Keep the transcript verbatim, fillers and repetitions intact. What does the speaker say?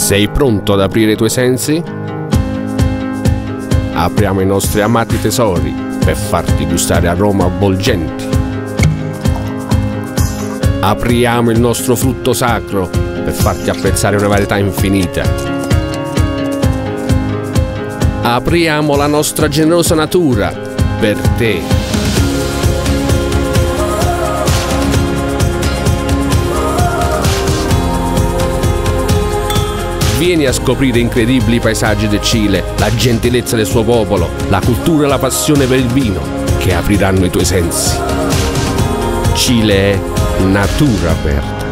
Sei pronto ad aprire i tuoi sensi? Apriamo i nostri amati tesori per farti gustare aroma avvolgenti. Apriamo il nostro frutto sacro per farti apprezzare una varietà infinita. Apriamo la nostra generosa natura per te. Vieni a scoprire incredibili paesaggi del Cile, la gentilezza del suo popolo, la cultura e la passione per il vino che apriranno i tuoi sensi. Cile è natura aperta.